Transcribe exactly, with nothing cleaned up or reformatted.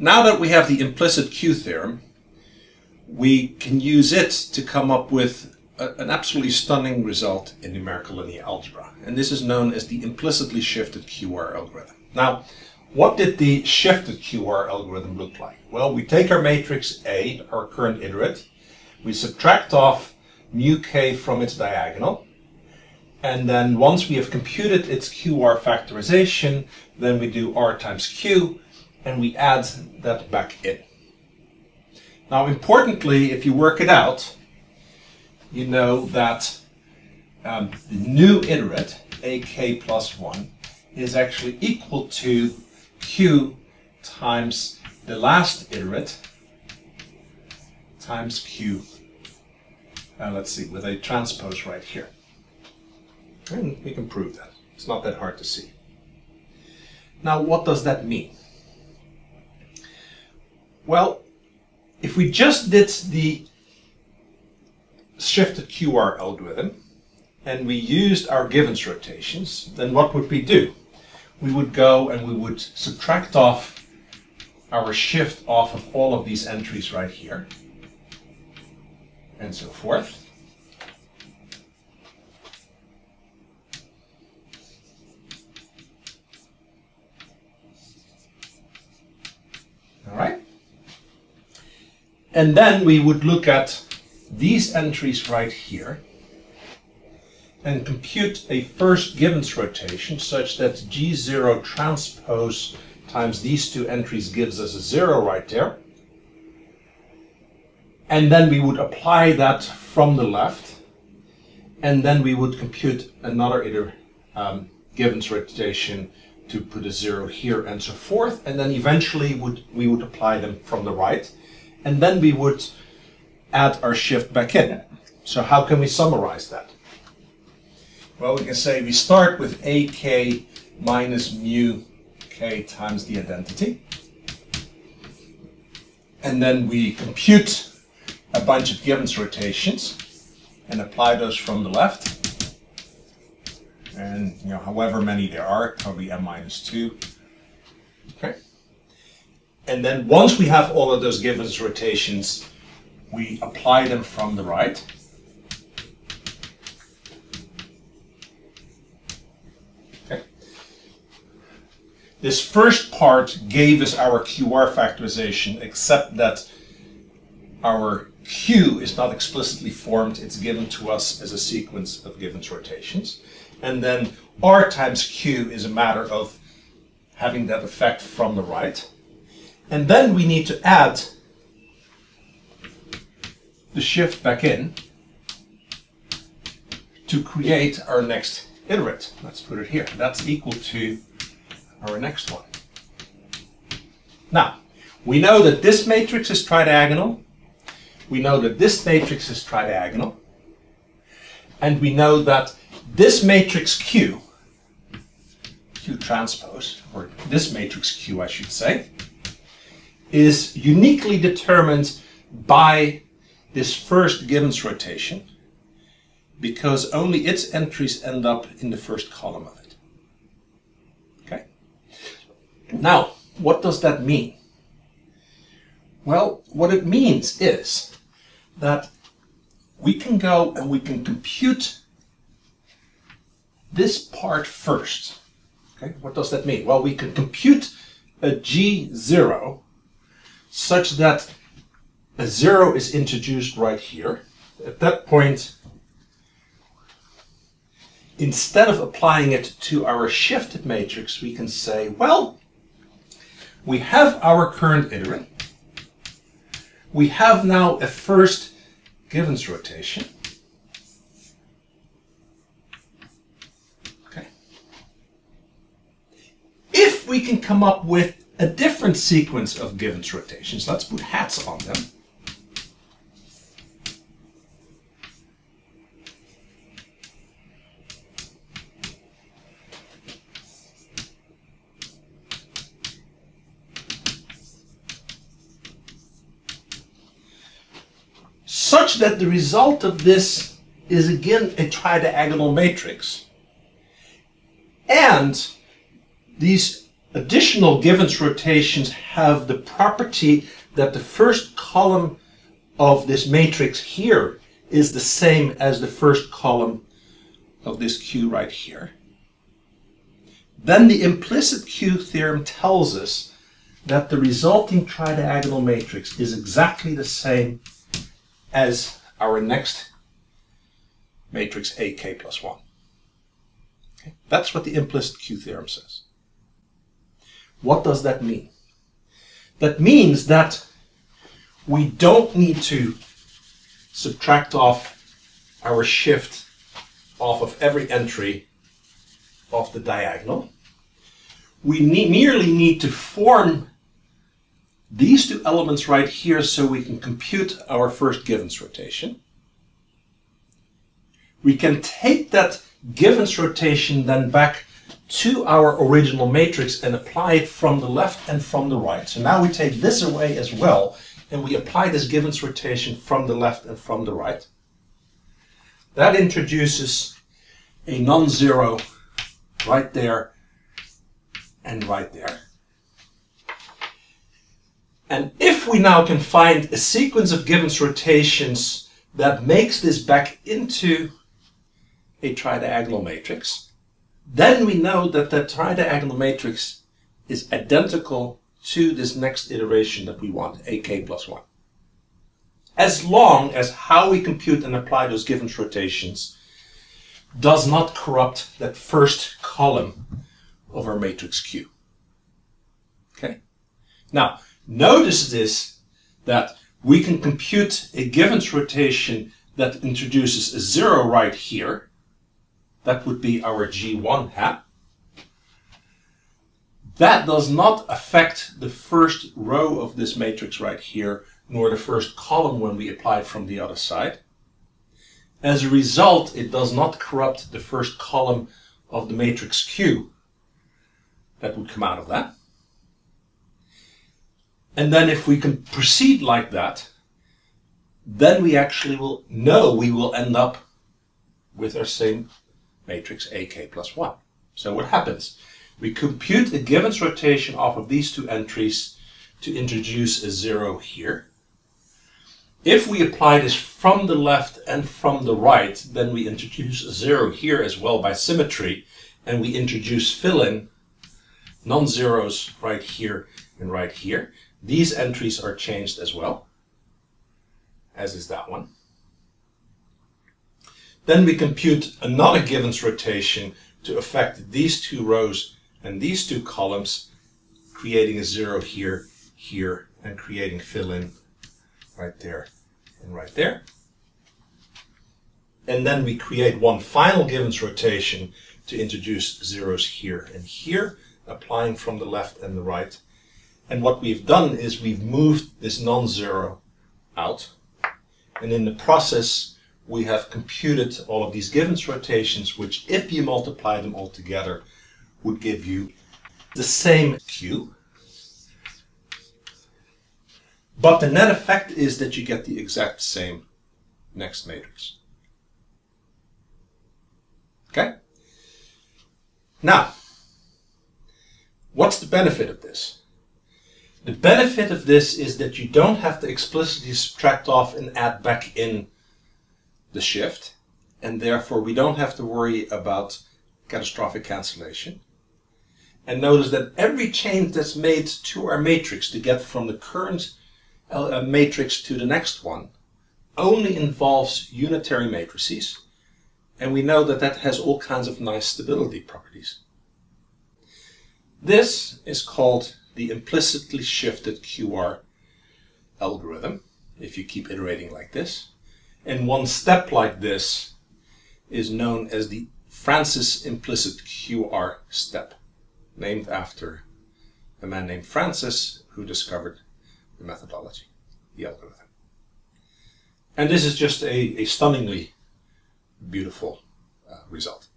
now that we have the implicit Q theorem, we can use it to come up with a, an absolutely stunning result in numerical linear algebra. And this is known as the implicitly shifted Q R algorithm. Now, what did the shifted Q R algorithm look like? Well, we take our matrix A, our current iterate, we subtract off mu k from its diagonal, and then once we have computed its Q R factorization, then we do R times Q, and we add that back in. Now, importantly, if you work it out, you know that um, the new iterate, A k plus one, is actually equal to Q times the last iterate times Q, uh, let's see, with a transpose right here. And we can prove that. It's not that hard to see. Now, what does that mean? Well, if we just did the shifted Q R algorithm and we used our Givens rotations, then what would we do? We would go and we would subtract off our shift off of all of these entries right here, and so forth. All right. And then we would look at these entries right here and compute a first Givens rotation such that G zero transpose times these two entries gives us a zero right there. And then we would apply that from the left, and then we would compute another iter um, Givens rotation to put a zero here and so forth, and then eventually would we would apply them from the right, and then we would add our shift back in. So how can we summarize that? Well, we can say we start with A k minus mu k times the identity, and then we compute a bunch of Givens rotations and apply those from the left, and you know, however many there are, probably m minus two. Okay. And then once we have all of those Givens rotations, we apply them from the right. Okay. This first part gave us our Q R factorization, except that our Q is not explicitly formed, it's given to us as a sequence of Givens rotations. And then R times Q is a matter of having that effect from the right. And then we need to add the shift back in to create our next iterate. Let's put it here. That's equal to our next one. Now, we know that this matrix is tridiagonal. We know that this matrix is tridiagonal. And we know that this matrix Q, Q transpose, or this matrix Q I should say, is uniquely determined by this first Givens rotation, because only its entries end up in the first column of it. Okay? Now, what does that mean? Well, what it means is that we can go and we can compute this part first. Okay, what does that mean? Well, we can compute a G zero such that a zero is introduced right here. At that point, instead of applying it to our shifted matrix, we can say, well, we have our current iterate. We have now a first Givens rotation. Okay. If we can come up with a different sequence of Givens rotations, let's put hats on them. Such that the result of this is again a tridiagonal matrix. And these Additional Givens rotations have the property that the first column of this matrix here is the same as the first column of this Q right here. Then the implicit Q theorem tells us that the resulting tridiagonal matrix is exactly the same as our next matrix A K plus one. Okay? That's what the implicit Q theorem says. What does that mean? That means that we don't need to subtract off our shift off of every entry of the diagonal. We need, merely need to form these two elements right here so we can compute our first Givens rotation. We can take that Givens rotation then back to our original matrix and apply it from the left and from the right. So now we take this away as well, and we apply this Givens rotation from the left and from the right. That introduces a non-zero right there and right there. And if we now can find a sequence of Givens rotations that makes this back into a tridiagonal matrix, then we know that that tridiagonal matrix is identical to this next iteration that we want, A K plus one. As long as how we compute and apply those Givens rotations does not corrupt that first column of our matrix Q. Okay? Now, notice this, that we can compute a Givens rotation that introduces a zero right here. That would be our G one hat. That does not affect the first row of this matrix right here, nor the first column when we apply it from the other side. As a result, it does not corrupt the first column of the matrix Q that would come out of that. And then if we can proceed like that, then we actually will know we will end up with our same matrix A K plus one. So what happens? We compute a Givens rotation off of these two entries to introduce a zero here. If we apply this from the left and from the right, then we introduce a zero here as well by symmetry, and we introduce fill-in non-zeros right here and right here. These entries are changed as well, as is that one. Then we compute another Givens rotation to affect these two rows and these two columns, creating a zero here, here, and creating fill-in right there and right there. And then we create one final Givens rotation to introduce zeros here and here, applying from the left and the right. And what we've done is we've moved this non-zero out, and in the process we have computed all of these Givens rotations, which if you multiply them all together would give you the same Q. But the net effect is that you get the exact same next matrix. Okay? Now, what's the benefit of this? The benefit of this is that you don't have to explicitly subtract off and add back in the shift, and therefore we don't have to worry about catastrophic cancellation. And notice that every change that's made to our matrix to get from the current uh, matrix to the next one only involves unitary matrices, and we know that that has all kinds of nice stability properties. This is called the implicitly shifted Q R algorithm, if you keep iterating like this. And one step like this is known as the Francis implicit Q R step, named after a man named Francis who discovered the methodology, the algorithm. And this is just a, a stunningly beautiful uh, result.